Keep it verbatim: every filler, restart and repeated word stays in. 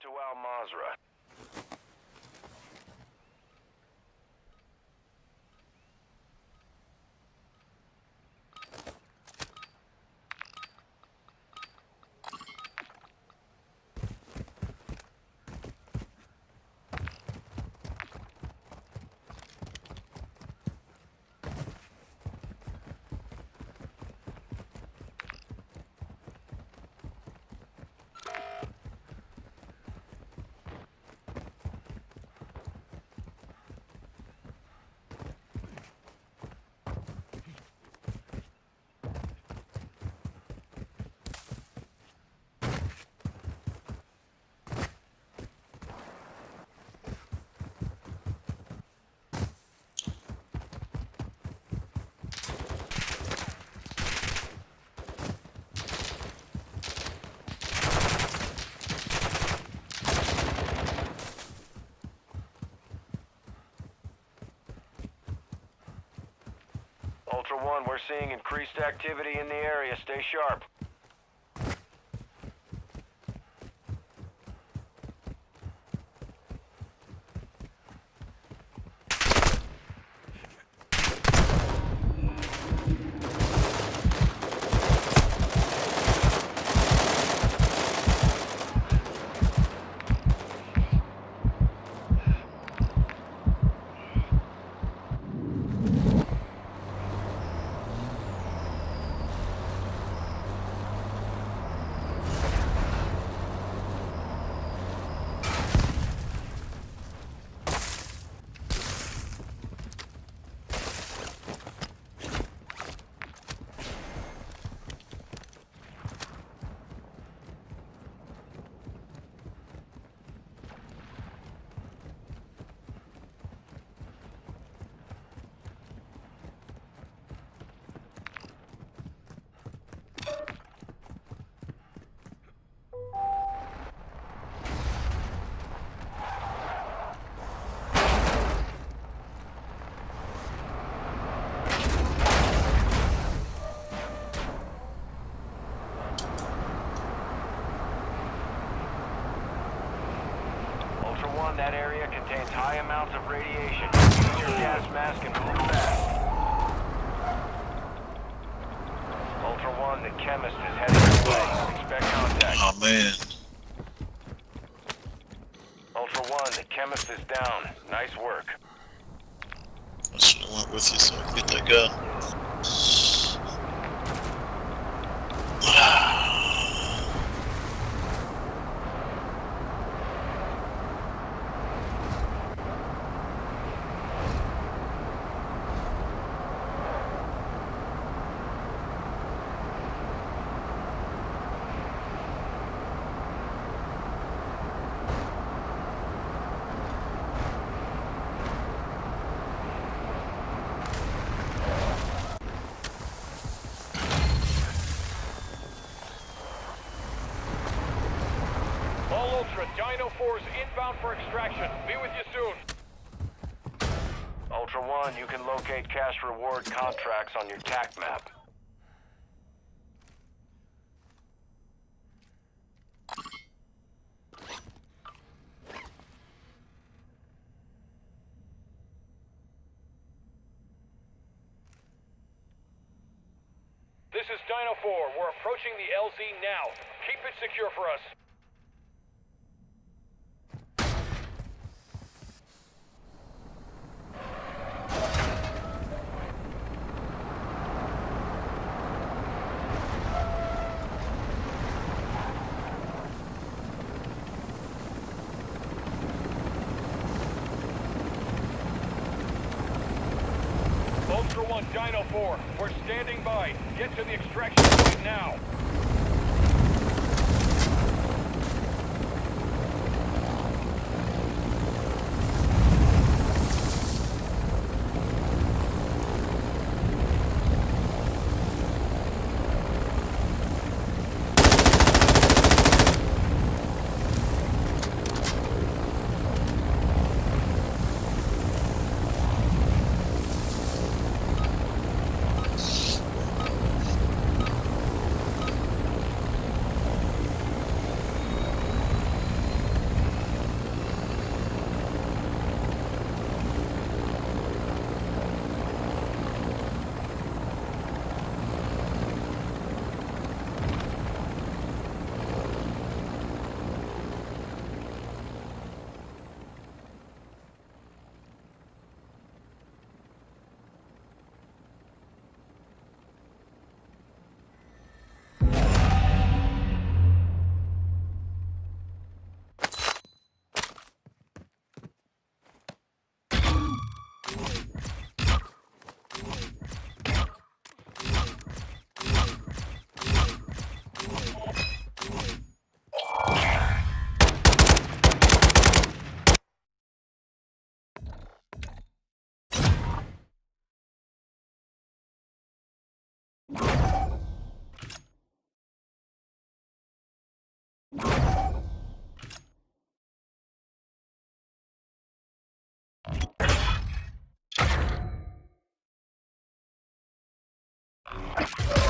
to Al Mazrah. Ultra One, we're seeing increased activity in the area. Stay sharp. That area contains high amounts of radiation. Use your gas mask and move fast. Ultra One, the chemist is heading your way. Expect contact. Oh man. Ultra One, the chemist is down. Nice work. I should have went with you so I could get that gun. Dino four is inbound for extraction. Be with you soon. Ultra One, you can locate cash reward contracts on your T A C map. This is Dino four. We're approaching the L Z now. Keep it secure for us. Ultra One, Dino four, we're standing by. Get to the extraction point now. Alright.